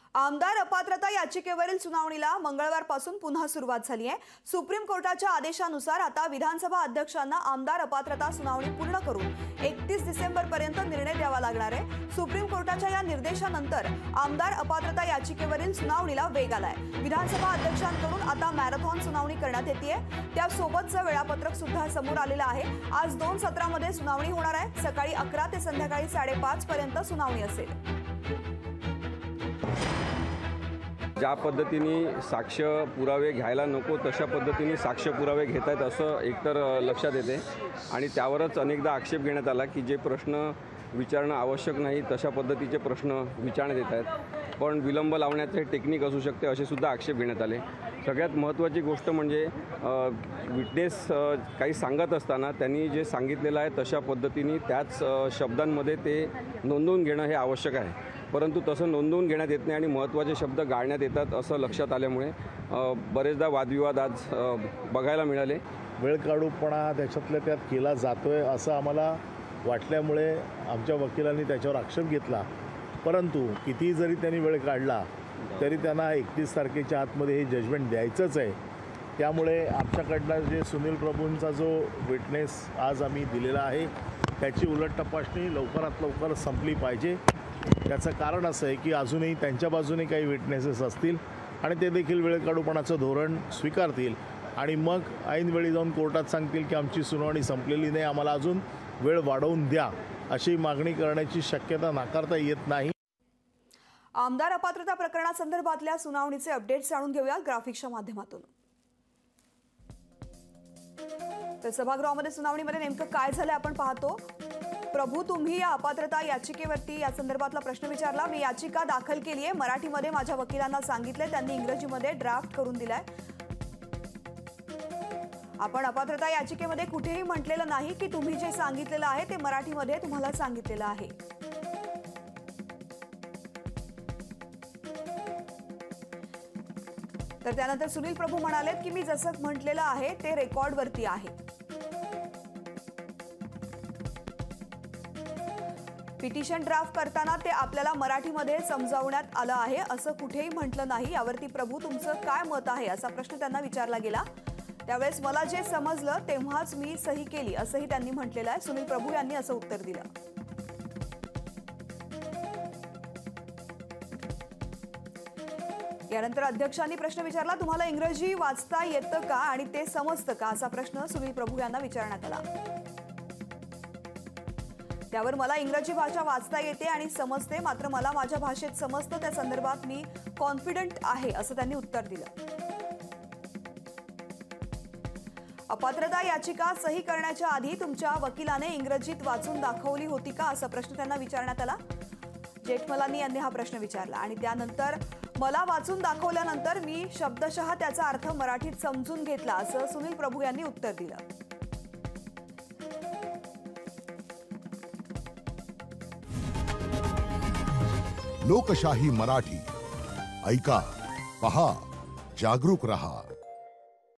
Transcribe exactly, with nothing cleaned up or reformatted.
आमदार अपात्रता याचिकेवरील सुनावणीला मंगळवारपासून पुन्हा सुरुवात झाली आहे। सुप्रीम कोर्टाच्या आदेशानुसार आता विधानसभा अध्यक्षांना आमदार अपात्रता सुनावणी पूर्ण करून एकतीस डिसेंबर पर्यंत निर्णय द्यावा लागणार आहे। सुप्रीम कोर्टाच्या या निर्देशानंतर आमदार अपात्रता याचिकेवरील सुनावणीला वेग आलाय। विधानसभा अध्यक्षांकडून आता मॅरेथॉन सुनावणी करण्यात येते आहे। त्यासोबतचं वेळापत्रक सुद्धा समोर आलेलं आहे। आज दोन सत्रामध्ये सुनावणी होणार आहे। सकाळी अकरा ते संध्याकाळी साडेपाच पर्यंत सुनावणी असेल। ज्या पद्धतीने साक्ष पुरावे घ्यायला नको तशा पद्धतीने साक्ष पुरावे घेत आहेत असं एकतर लक्षात येते आणि त्यावरच अनेकदा आक्षेप घेण्यात आला की जे प्रश्न विचारणं आवश्यक नाही तशा पद्धतीचे प्रश्न विचारण्यात येत आहेत, पण विलंब लावण्याचे टेक्निक असू शकते असे सुद्धा आक्षेप घेण्यात आले। सगळ्यात महत्त्वाची गोष्ट म्हणजे विटनेस काही सांगत असताना त्यांनी जे सांगितलेलं आहे तशा पद्धतीने त्याच शब्दांमध्ये ते नोंदवून घेणं हे आवश्यक आहे, परंतु तसं नोंदवून घेण्यात येत नाही आणि महत्त्वाचे शब्द गाळण्यात येतात असं लक्षात आल्यामुळे बरेचदा वादविवाद आज बघायला मिळाले। वेळकाढूपणा त्याच्यातल्या त्यात केला जातोय असं आम्हाला वाटल्यामुळे आमच्या वकिलांनी त्याच्यावर आक्षेप घेतला, परंतु किती जरी त्यांनी वेळ काढला तरी त्यांना एकतीस तारखेच्या आतमध्ये हे जजमेंट द्यायचंच आहे। त्यामुळे आमच्याकडनं जे सुनील प्रभूंचा जो विटनेस आज आम्ही दिलेला आहे त्याची उलट तपासणी लवकरात लवकर संपली पाहिजे। त्याचं कारण असं आहे की अजूनही त्यांच्या बाजूने काही विटनेसेस असतील आणि ते देखील वेळकाढूपणाचं धोरण स्वीकारतील आणि मग ऐनवेळी जाऊन कोर्टात सांगतील की आमची सुनावणी संपलेली नाही, आम्हाला अजून वेळ वाढवून द्या, अशी मागणी करण्याची शक्यता नाकारता येत नाही। आमदार अपात्रता प्रकरणासंदर्भातल्या सुनावणीचे अपडेट्स जाणून घेऊया ग्राफिक्सच्या माध्यमातून। तर सभागृहामध्ये सुनावणीमध्ये नेमकं काय झालं आपण पाहतो। प्रभू, तुम्ही या अपात्रता याचिकेवरती या संदर्भातला प्रश्न विचारला। मी याचिका दाखल केली आहे, मराठीमध्ये माझ्या वकिलांना सांगितले, त्यांनी इंग्रजीमध्ये ड्राफ्ट करून दिलाय। आपण अपात्रता याचिकेमध्ये कुठेही म्हटलेलं नाही की तुम्ही जे सांगितलेलं आहे ते मराठीमध्ये तुम्हाला सांगितलेलं आहे। तर त्यानंतर सुनील प्रभू म्हणाले की मी जसं म्हटलेलं आहे ते रेकॉर्डवरती आहे। पिटिशन ड्राफ्ट करताना ते आपल्याला मराठीमध्ये समजावण्यात आलं आहे असं कुठेही म्हटलं नाही। यावरती प्रभू तुमचं काय मत आहे असा प्रश्न त्यांना विचारला गेला। त्यावेळेस मला जे समजलं तेव्हाच मी सही केली असंही त्यांनी म्हटलेलं आहे। सुनील प्रभू यांनी असं उत्तर दिलं। यानंतर अध्यक्षांनी प्रश्न विचारला, तुम्हाला इंग्रजी वाचता येतं का आणि ते समजतं का असा प्रश्न सुनील प्रभू यांना विचारण्यात आला। त्यावर मला इंग्रजी भाषा वाचता येते आणि समजते, मात्र मला माझ्या भाषेत समजतं त्या संदर्भात मी कॉन्फिडंट आहे असं त्यांनी उत्तर दिलं। अपात्रता याचिका सही करण्याच्या आधी तुमच्या वकिलाने इंग्रजीत वाचून दाखवली होती का असा प्रश्न त्यांना विचारण्यात आला। जेठमलानी यांनी हा प्रश्न विचारला आणि त्यानंतर मला वाचून दाखवल्यानंतर मी शब्दशः त्याचा अर्थ मराठीत समजून घेतला असं सुनील प्रभू यांनी उत्तर दिलं। लोकशाही मराठी ऐका, पहा, जागरूक रहा।